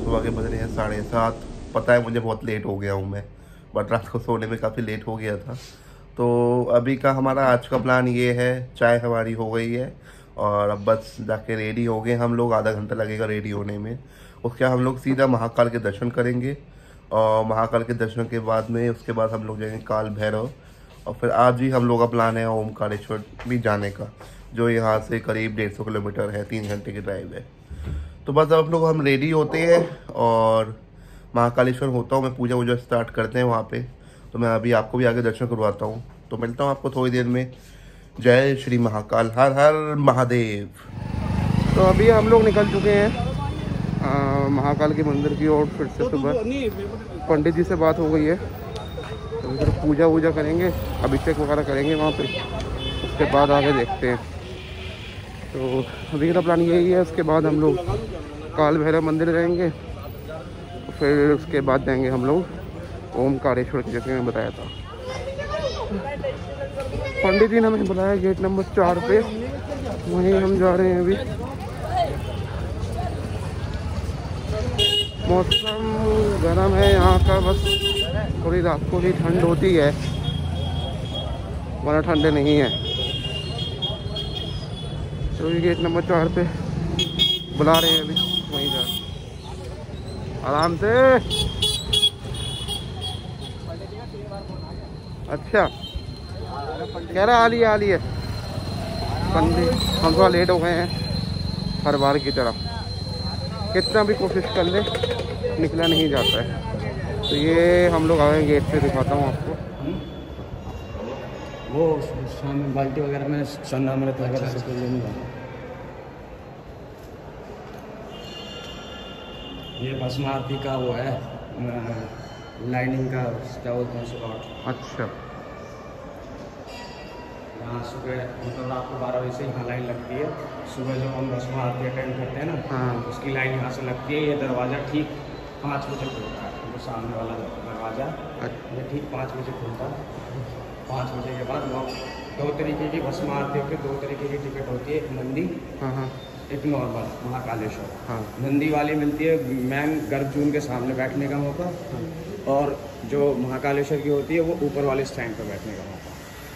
सुबह के बज रहे हैं 7:30। पता है मुझे बहुत लेट हो गया हूँ मैं, बट रात को सोने में काफ़ी लेट हो गया था। तो अभी का हमारा आज का प्लान ये है, चाय हमारी हो गई है और अब बस जाके रेडी हो गए हम लोग। आधा घंटा लगेगा रेडी होने में। उसके बाद हम लोग सीधा महाकाल के दर्शन करेंगे और महाकाल के दर्शन के बाद में उसके बाद हम लोग जाएंगे काल भैरव। और फिर आज ही हम लोग का प्लान है ओमकारेश्वर भी जाने का, जो यहाँ से करीब 150 किलोमीटर है, 3 घंटे की ड्राइव है। तो बस अब लोग हम रेडी होते हैं और महाकालेश्वर होता हूँ मैं, पूजा वूजा स्टार्ट करते हैं वहाँ पे। तो मैं अभी आपको भी आगे दर्शन करवाता हूँ, तो मिलता हूँ आपको थोड़ी देर में। जय श्री महाकाल, हर हर महादेव। तो अभी हम लोग निकल चुके हैं महाकाल के मंदिर की ओर। फिर से सुबह पंडित जी से बात हो गई है, तो फिर पूजा वूजा करेंगे, अभिषेक वगैरह करेंगे वहाँ पे। उसके बाद आगे देखते हैं। तो अभी का प्लान यही है। उसके बाद हम लोग काल भैरव मंदिर जाएंगे, फिर उसके बाद जाएंगे हम लोग ओमकारेश्वर की, जैसे मैं बताया था। पंडित जी ने हमें बुलाया गेट नंबर 4 पे, वहीं हम जा रहे हैं अभी। मौसम गर्म है यहाँ का, बस थोड़ी रात को ही ठंड होती है, वरना ठंडे नहीं है। तो ये गेट नंबर 4 पे बुला रहे हैं अभी, वहीं जा आराम से। अच्छा कह रहा आली है पंडित। हम थोड़ा लेट हो गए हैं हर बार की तरह, कितना भी कोशिश कर ले निकला नहीं जाता है। तो ये हम लोग आए गेट से, दिखाता हूँ आपको। वो सामने बाल्टी वगैरह में चंद्रामृत वगैरह से लेंगे। ये भस्म आरती का वो है, लाइनिंग का क्या बोलते हैं स्लॉट। अच्छा, यहाँ सुबह मतलब रात को 12 बजे से यहाँ लाइन लगती है। सुबह जब हम भस्म आरती अटेंड करते हैं ना, हाँ, उसकी लाइन यहाँ से लगती है। ये दरवाज़ा ठीक 5 बजे खुलता है, जो सामने वाला दरवाज़ा ये ठीक 5 बजे खुलता है। 5 बजे के बाद वहाँ 2 तरीके की भस्म आरती होती है, 2 तरीके की टिकट होती है। एक नंदी, हाँ, एक नॉर्मल महाकालेश्वर। हाँ। नंदी वाली मिलती है मैन गर्भजून के सामने बैठने का मौका, और जो महाकालेश्वर की होती है वो ऊपर वाले स्टैंड पर बैठने का मौका।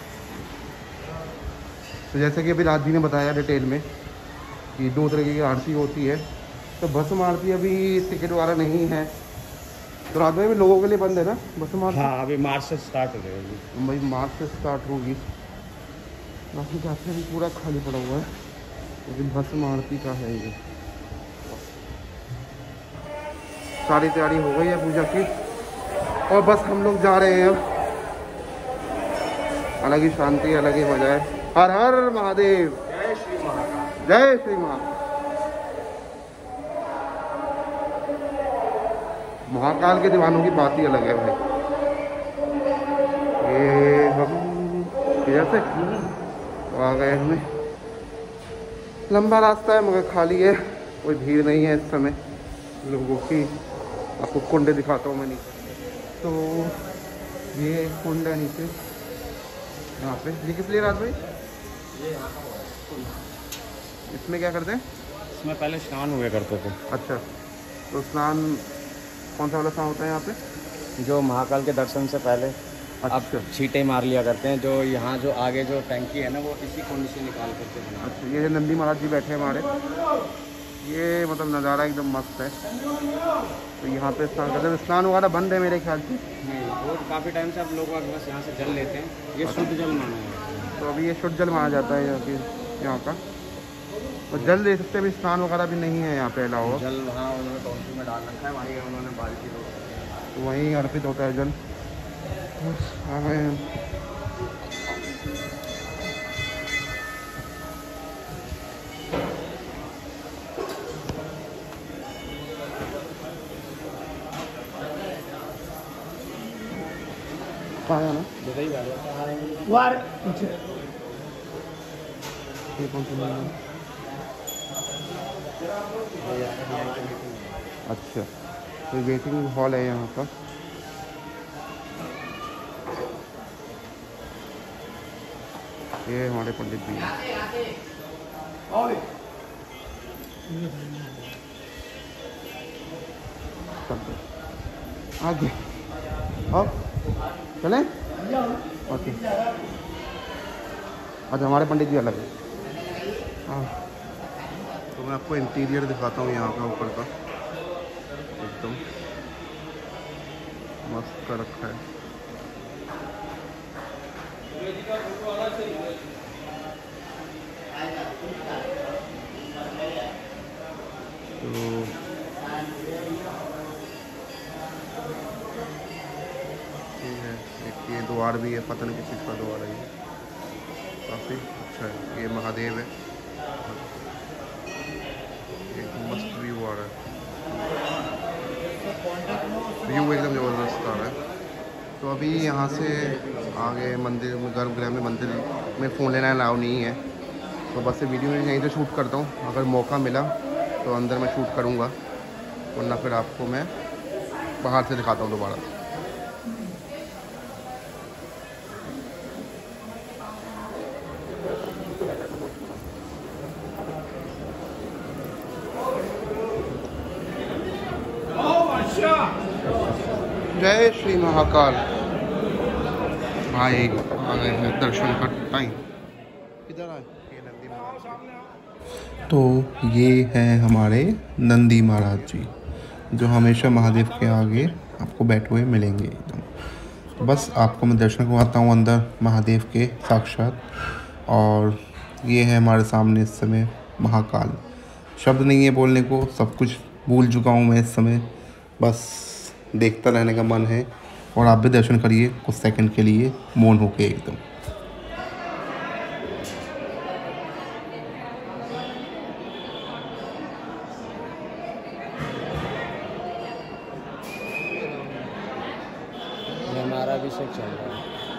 तो जैसे कि अभी राज जी ने बताया डिटेल में कि 2 तरीके की आरती होती है। तो भस्म आरती अभी टिकट वाला नहीं है, तो रात में भी लोगों के लिए बंद है ना भस्म आरती? हाँ, अभी मार्च से स्टार्ट हो जाएगी। भाई मार्च से स्टार्ट होगी। बाकी रास्ते भी पूरा खाली पड़ा हुआ है, लेकिन भस्म आरती का है ये। सारी तैयारी हो गई है पूजा की और बस हम लोग जा रहे हैं अब। अलग ही शांति, अलग ही मजा है। हर हर महादेव, जय श्री महाकाल, जय श्री महाकाल। महाकाल के दीवानों की बात ही अलग है भाई। ये हम जैसे तो आ गए हमें। लंबा रास्ता है मगर खाली है, कोई भीड़ नहीं है इस समय लोगों की। आपको कुंड दिखाता हूँ मैं नीचे। तो ये कुंड है नीचे यहाँ पे। ये किस लिए रात भाई? इसमें क्या करते हैं? इसमें पहले स्नान हुए करते थे। अच्छा, तो स्नान कौन सा वाला स्नान होता है यहाँ पे? जो महाकाल के दर्शन से पहले अच्छा, आप छींटे मार लिया करते हैं। जो यहाँ जो आगे जो टैंकी है ना, वो इसी कुंड से निकाल करके बना। अच्छा, ये नंदी महाराज जी बैठे हैं हमारे। ये मतलब नज़ारा एकदम मस्त है। तो यहाँ पे स्नान करते हैं। स्नान वगैरह बंद है मेरे ख्याल से। वो काफ़ी टाइम से आप लोग बस यहाँ से जल लेते हैं। ये शुद्ध जल माना है। तो अभी ये शुद्ध जल माना जाता है यहाँ का। तो जल ले सकते हैं, अभी स्नान वगैरह भी नहीं है यहाँ पे अलावा। जल वहाँ उन्होंने टोंटी में डाल रखा है, वहीं उन्होंने बाल्टी तो वहीं अर्पित होता है जल। आ गए हैं। आया ना वार। ये कौन सा है? अच्छा, तो वेटिंग हॉल है यहाँ का। ये हमारे पंडित जी हैं। करते आगे। अब चलें? ओके। अच्छा हमारे पंडित जी अलग है। हाँ तो मैं आपको इंटीरियर दिखाता हूँ यहाँ का ऊपर का, एकदम मस्त कर रखा है। तो एक ये द्वार भी है, पता नहीं किस चीज़ का द्वार है ये, काफ़ी अच्छा है। ये महादेव है, एक मस्त व्यू आ रहा है, व्यू एकदम ज़बरदस्त आ रहा है। तो अभी यहाँ से आगे मंदिर में, गर्भगृह में, मंदिर में फ़ोन लेना अलाउ नहीं है, तो बस ये वीडियो में यहीं से शूट करता हूँ। अगर मौका मिला तो अंदर में शूट करूँगा, वरना फिर आपको मैं बाहर से दिखाता हूँ दोबारा। जय श्री महाकाल। भाई आ गए हैं दर्शन का टाइम। इधर आए। तो ये हैं हमारे नंदी महाराज जी, जो हमेशा महादेव के आगे आपको बैठे हुए मिलेंगे एकदम। तो बस आपको मैं दर्शन करवाता हूँ अंदर महादेव के साक्षात। और ये है हमारे सामने इस समय महाकाल। शब्द नहीं है बोलने को, सब कुछ भूल चुका हूँ मैं इस समय, बस देखता रहने का मन है। और आप भी दर्शन करिए कुछ सेकंड के लिए मौन होके एकदम। हमारा अभिषेक चल रहा है।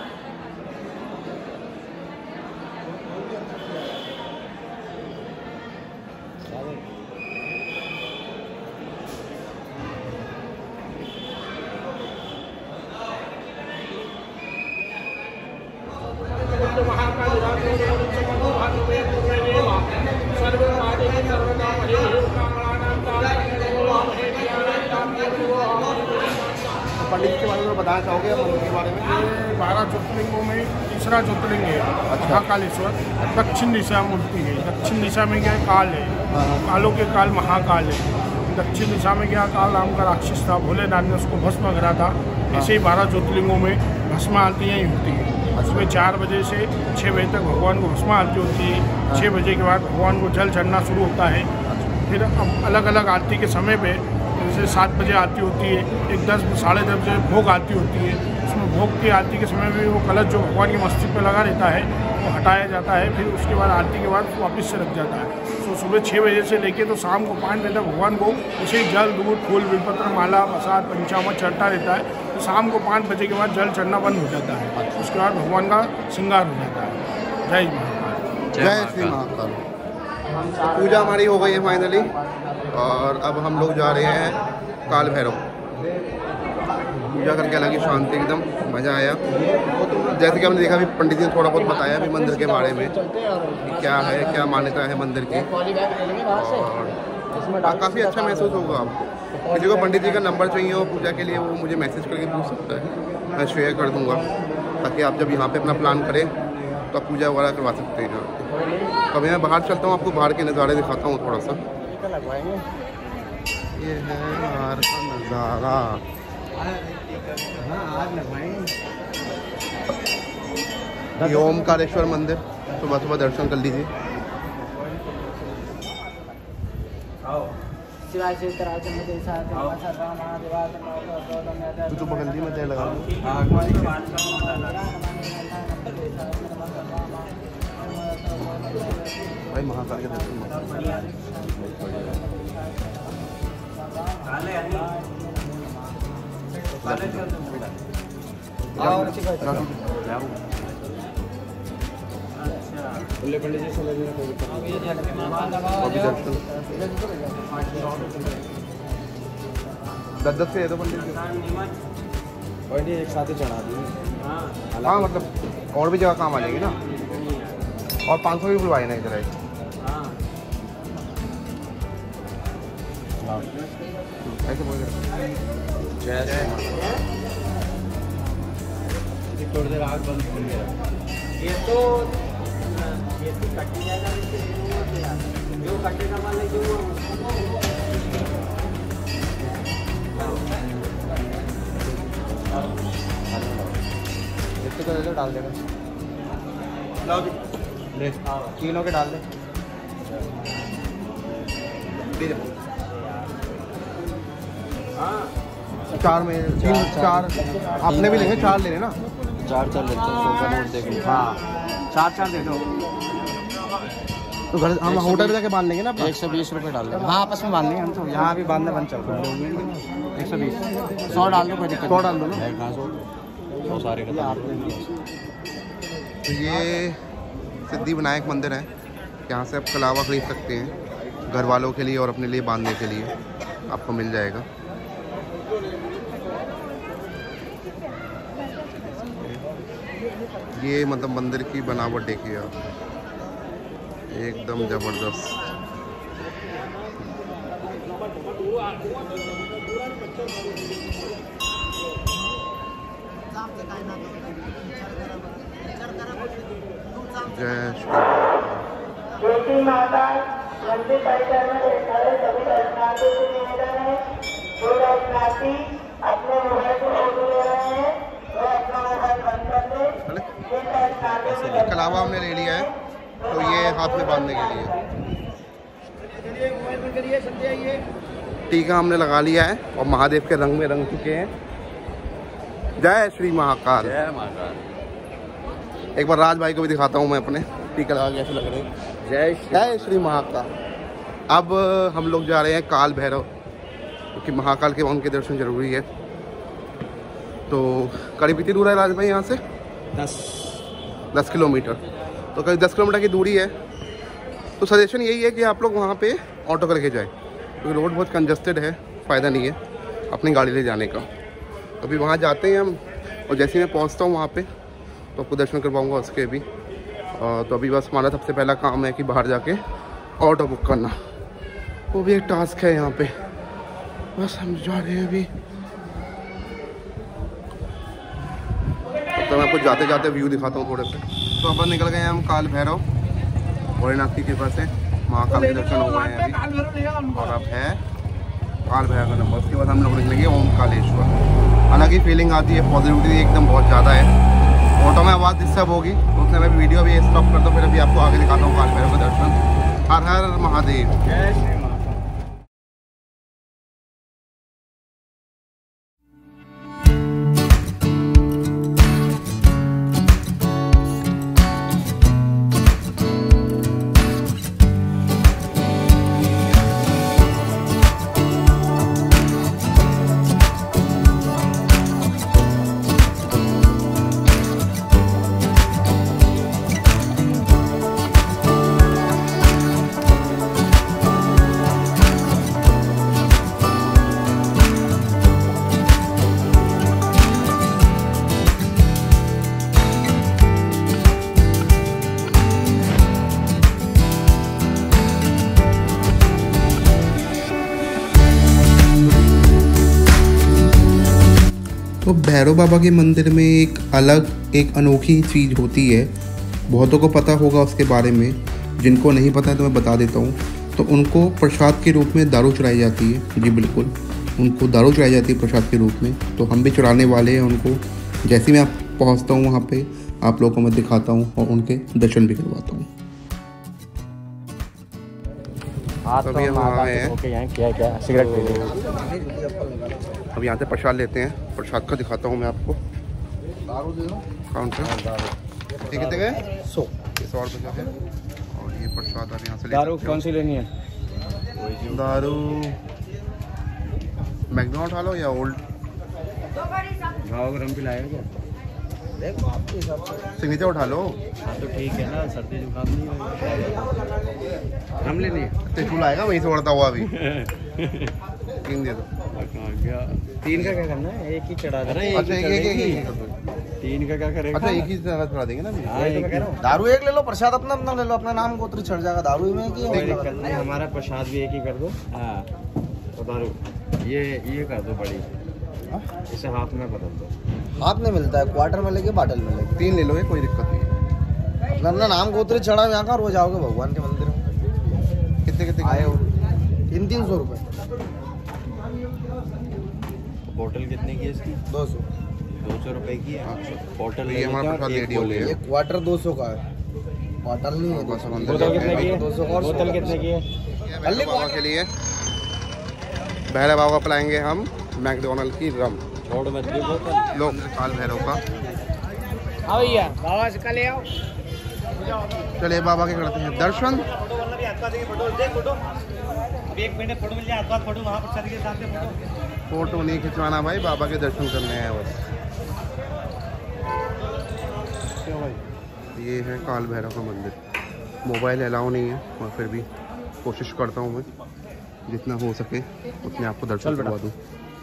पंडित के बारे में बताना चाहोगे मंदिर के बारे में? ये 12 ज्योतिर्लिंगों में तीसरा ज्योतिर्लिंग है महाकालेश्वर। दक्षिण दिशा मूर्ति है। दक्षिण दिशा में क्या है? काल है, कालों के काल महाकाल है। दक्षिण दिशा में क्या? काल नाम का राक्षस था, भोलेनाथ ने उसको भस्म करा था। ऐसे ही 12 ज्योतिर्लिंगों में भस्म आरती यही होती है। सुबह 4 बजे से 6 बजे तक भगवान को भस्म आरती होती है। 6 बजे के बाद भगवान को जल चढ़ना शुरू होता है। फिर अलग अलग आरती के समय पे, जैसे 7 बजे आरती होती है, एक 10 साढ़े 10 बजे भोग आरती होती है। उसमें भोग की आरती के समय भी वो कलश जो भगवान की मस्तक पे लगा रहता है वो हटाया जाता है। फिर उसके बाद आरती के बाद वापस से रख जाता है। तो सुबह 6 बजे से लेके तो शाम को 5 बजे तक भगवान को उसे जल, दूध, फूल, बिलपत्र, माला, प्रसाद, पंचामृत चढ़ता रहता है। तो शाम को 5 बजे के बाद जल चढ़ना बंद हो जाता है। उसके बाद भगवान का श्रृंगार हो जाता है। जय महाकाल। जय श्री महाकाल। पूजा हमारी हो गई है फाइनली, और अब हम लोग जा रहे हैं काल भैरव। पूजा करके अलग ही शांति, एकदम मज़ा आया। जैसे कि हमने देखा, अभी पंडित जी ने थोड़ा बहुत बताया भी मंदिर के बारे में, कि क्या है, क्या मान्यता है मंदिर की। और काफ़ी अच्छा महसूस होगा आपको। किसी को पंडित जी का नंबर चाहिए हो पूजा के लिए, वो मुझे मैसेज करके पूछ सकता है, मैं शेयर कर दूँगा, ताकि आप जब यहाँ पर अपना प्लान करें तो आप पूजा वगैरह करवा सकते हैं यहाँ पे। तो अभी मैं बाहर चलता हूँ, आपको बाहर के नज़ारे दिखाता हूँ थोड़ा सा। ये है बाहर का नज़ारा। ये ओमकारेश्वर मंदिर, सुबह सुबह दर्शन कर लीजिए। तू तो बगल में तेल लगा भाई, महाकाल के दर्शन दस से तो पंडित एक साथ ही चढ़ा दी। हाँ मतलब और भी जगह काम आ जाएगी ना। और 500 भी बुलवाए ना इधर। ऐसे बोल थोड़ी देर आग बंद कर दिया। ये तो कट जाएगा, जो कटेगा वाले जो तो डाल देगा। ले तीनों के डाल दे। चार में चार आपने भी लेंगे, चार लेने ना। चार लेते हैं। हाँ चार दे दो। तो घर हम होटल में जाके बांध लेंगे ना। 120 रुपये डाल दो। हाँ आपस में बांध लेंगे हम तो, यहाँ भी बांधने बंद चल रहा है। 120 100 डाल दो, कोई दिक्कत 100 डाल दो ना। 100 सारे का। तो ये सिद्धि विनायक मंदिर है, यहाँ से आप कलावा खरीद सकते हैं घर वालों के लिए और अपने लिए बांधने के लिए आपको मिल जाएगा। ये मतलब मंदिर की बनावट देखिए आप, एकदम जबरदस्त। जय श्री माता मंदिर परिसर में रहने वाले सभी दर्शनार्थियों से निवेदन है, जो दर्शनार्थी अपने मोबाइल को फोटो ले रहे हैं वो अपना मोबाइल बंद कर दे। कलावा हमने ले लिया है, तो ये हाथ में बांधने के लिए टीका हमने लगा लिया है और महादेव के रंग में रंग चुके हैं। जय श्री महाकाल। जय महाकाल। एक बार राज भाई को भी दिखाता हूँ मैं अपने टीका लगा कैसे लग रहे हैं। जय श्री महाकाल। अब हम लोग जा रहे हैं काल भैरव, क्योंकि महाकाल के उनके दर्शन जरूरी है। तो करीब कितनी दूर है राज भाई यहाँ से? 10 किलोमीटर। तो करीब 10 किलोमीटर की दूरी है। तो सजेशन यही है कि आप लोग वहाँ पे ऑटो करके जाएं, क्योंकि रोड बहुत कंजस्टेड है, फ़ायदा नहीं है अपनी गाड़ी ले जाने का। अभी वहाँ जाते हैं हम, और जैसे ही मैं पहुँचता हूँ वहाँ पे तो आपको दर्शन करवाऊँगा उसके भी। तो अभी बस हमारा सबसे पहला काम है कि बाहर जाके ऑटो बुक करना, वो भी एक टास्क है यहाँ पे। बस हम जा रहे हैं अभी। तो मैं आपको जाते जाते व्यू दिखाता हूँ थोड़े से। तो अपन निकल गए हैं हम काल भैरव, भोलेनाथ की कृपा से महाकाल के दर्शन हो गए हैं अभी। और अब है काल भैरव का नंबर, उसके बाद हम लोग निकलेंगे ओमकालेश्वर। अलग ही फीलिंग आती है, पॉजिटिविटी एकदम बहुत ज़्यादा है। ऑटो में आवाज़ डिस्टर्ब होगी तो उसने मैं वीडियो भी स्टॉप कर दो, फिर अभी आपको आगे दिखाता हूँ काल भैरव का दर्शन। हर हर महादेव। जय श्री महाकाल। तो भैरव बाबा के मंदिर में एक अलग एक अनोखी चीज़ होती है, बहुतों को पता होगा उसके बारे में, जिनको नहीं पता है तो मैं बता देता हूँ। तो उनको प्रसाद के रूप में दारू चढ़ाई जाती है। जी बिल्कुल, उनको दारू चढ़ाई जाती है प्रसाद के रूप में। तो हम भी चढ़ाने वाले हैं उनको। जैसे मैं पहुँचता हूँ वहाँ पे आप लोगों को मैं दिखाता हूँ और उनके दर्शन भी करवाता हूँ। अभी हम आ गए हैं, क्या सिगरेट पी लीजिए। अब यहाँ से प्रसाद लेते हैं, प्रसाद का दिखाता हूँ मैं आपको। काउंटर ये कितने गए? 100 रुपये का है। और ये प्रसाद आप यहाँ से ले। दारू कौन सी लेनी है? दारू मैगनो उठा लो या ओल्ड गरम पिलाएगा क्या? सिग्नेचर उठा लो। हाँ तो ठीक है ना, सर्दी जुकाम नहीं होगा। हम लेनी है। त्रिशूल आएगा वहीं से उड़ता हुआ अभी। 3 दे दो। 3 का क्या करना है? एक ही चढ़ा देना। अच्छा एक 3 का क्या करेगा? अच्छा एक ही चढ़ा देंगे ना। दारू एक ले लो, प्रसाद अपना अपना ले लो, अपना नाम गोत्र चढ़ जाएगा दारू में की। हमारा प्रसाद भी एक ही कर दो। हाँ दारू ये कर दो बड़ी, इसे हाथ में बदल दो। हाथ में मिलता है, क्वार्टर में लेके बॉटल में लेके। 3 ले लो, कोई दिक्कत नहीं है। अपना नाम गोत्र चढ़ा यहाँ का, रोज आओगे भगवान के मंदिर में। कितने आए हो 300 रुपये। बोतल कितने की है इसकी? 200 रुपए की है। बोतल ये हमारा प्रसाद रेडी हो गया। ये क्वार्टर 200 का है, बॉटल नहीं है। बोतल कितने की है? 200 का। बोतल कितने की है? भैरव बाबा के लिए, भैरव बाबा को पिलाएंगे हम मैकडोनल्ड की रम। रोड में बोतल लोग काल भैरव का। आओ भैया, बाबा से ले आओ। चलिए बाबा के करते हैं दर्शन। एक मिनट फोटो मिल जाए, फोटो वहाँ पर चल के साथ में फोटो नहीं खिंचवाना भाई, बाबा के दर्शन करने हैं बस। क्या भाई, ये है काल भैरव का मंदिर। मोबाइल अलाउ नहीं है, और फिर भी कोशिश करता हूँ मैं जितना हो सके उतने आपको दर्शन करवा दूँ।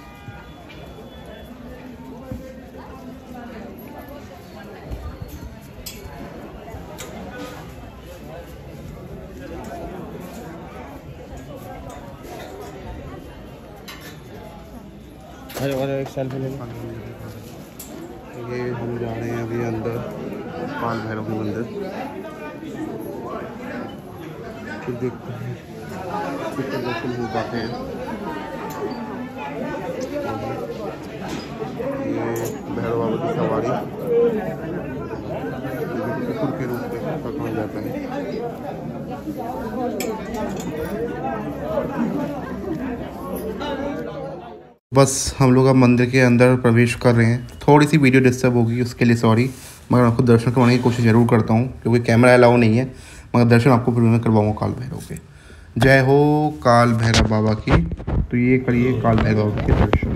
अरे एक सेल्फी ले लो। ये हम जा रहे हैं अभी अंदर काल भैरव के मंदिर। फिर देखते हैं कितने दर्शन हो पाते हैं। ये भैरव बाबा की सवारी कुकुर के रूप में पकड़ा जाता है। बस हम लोग अब मंदिर के अंदर प्रवेश कर रहे हैं। थोड़ी सी वीडियो डिस्टर्ब होगी, उसके लिए सॉरी, मगर आपको दर्शन करवाने की कोशिश ज़रूर करता हूँ क्योंकि कैमरा अलाउ नहीं है, मगर दर्शन आपको फिर मैं करवाऊँगा काल भैरव के। जय हो काल भैरव बाबा की। तो ये करिए काल भैरव बाबा के दर्शन।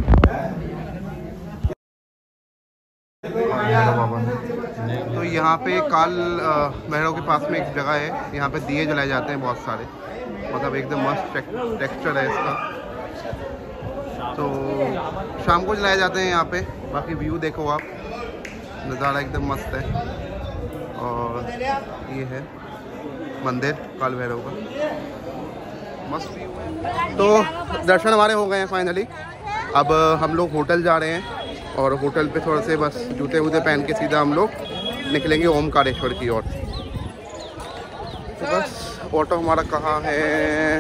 भैरव बाबा है तो यहाँ पे काल भैरव के पास में एक जगह है, यहाँ पे दिए जलाए जाते हैं बहुत सारे, मतलब एकदम मस्त टेक्सचर है इसका। तो शाम को जलाए जाते हैं यहाँ पे। बाकी व्यू देखो आप, नज़ारा एकदम मस्त है। और ये है मंदिर काल भैरव का, मस्त व्यू है। तो दर्शन हमारे हो गए हैं फाइनली। अब हम लोग होटल जा रहे हैं और होटल पे थोड़ा से बस जूते वूते पहन के सीधा हम लोग निकलेंगे ओमकारेश्वर की ओर। तो बस ऑटो हमारा कहाँ है,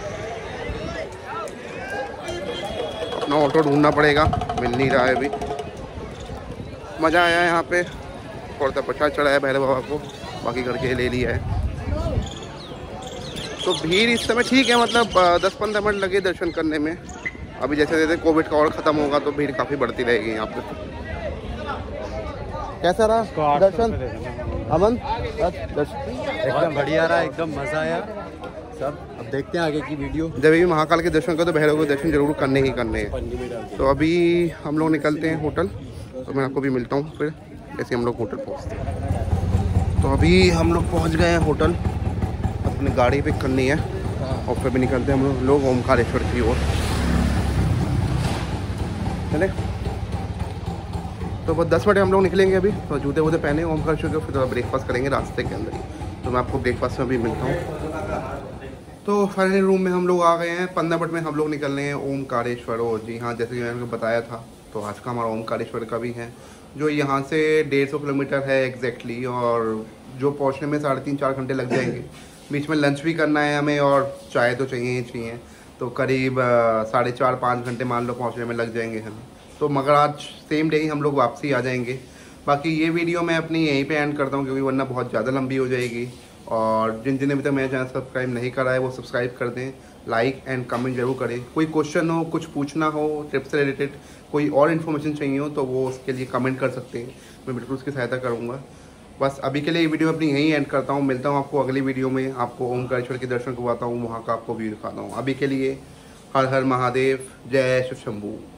अपना ऑटो ढूंढना पड़ेगा, मिल नहीं रहा है अभी। मज़ा आया यहाँ पे, थोड़ा सा प्रसाद चढ़ाया भैरव बाबा को, बाकी करके ले लिया है। तो भीड़ इस समय ठीक है, मतलब 10-15 मिनट लगे दर्शन करने में। अभी जैसे जैसे कोविड का और ख़त्म होगा तो भीड़ काफ़ी बढ़ती रहेगी यहाँ पे। कैसा रहा दर्शन अमन? एकदम बढ़िया रहा, एकदम मज़ा आया सब। अब देखते हैं आगे की वीडियो। जब भी महाकाल के दर्शन करो तो भैरव के दर्शन जरूर करने ही करने हैं। तो अभी हम लोग निकलते हैं होटल, तो मैं आपको भी मिलता हूँ फिर जैसे हम लोग होटल पहुँचते हैं। तो अभी हम लोग पहुँच गए हैं होटल, अपनी गाड़ी पिक करनी है और फिर भी निकलते हैं हम लोग ओमकारेश्वर की ओर। चले तो बस 10 मिनट हम लोग निकलेंगे अभी। तो जूते वूते पहने ओमकारेश्वर के, फिर थोड़ा ब्रेकफास्ट करेंगे रास्ते के अंदर ही। तो मैं आपको ब्रेकफास्ट में भी मिलता हूँ। तो फाइनली रूम में हम लोग आ गए हैं। 15 मिनट में हम लोग निकल रहे हैं ओमकारेश्वर। और जी हाँ, जैसे कि मैंने आपको बताया था, तो आज का हमारा ओमकारेश्वर का भी है, जो यहाँ से 150 किलोमीटर है एग्जैक्टली। और जो पहुँचने में 3.5-4 घंटे लग जाएंगे। बीच में लंच भी करना है हमें और चाय तो चाहिए ही चाहिए। तो करीब 4.5-5 घंटे मान लो पहुँचने में लग जाएंगे हमें। तो मगर आज सेम डे ही हम लोग वापसी आ जाएंगे। बाकी ये वीडियो मैं अपनी यहीं पे एंड करता हूँ क्योंकि वरना बहुत ज़्यादा लंबी हो जाएगी। और जिन अभी तक मेरा चैनल सब्सक्राइब नहीं करा है वो सब्सक्राइब कर दें, लाइक एंड कमेंट जरूर करें। कोई क्वेश्चन हो, कुछ पूछना हो, ट्रिप से रिलेटेड कोई और इन्फॉर्मेशन चाहिए हो तो वो उसके लिए कमेंट कर सकते हैं, मैं बिल्कुल उसकी सहायता करूँगा। बस अभी के लिए ये वीडियो अपनी यहीं एंड करता हूँ। मिलता हूँ आपको अगली वीडियो में, आपको ओमकारेश्वर के दर्शन करवाता हूँ, वहाँ का आपको व्यू दिखाता हूँ। अभी के लिए हर हर महादेव, जय शिव शंभू।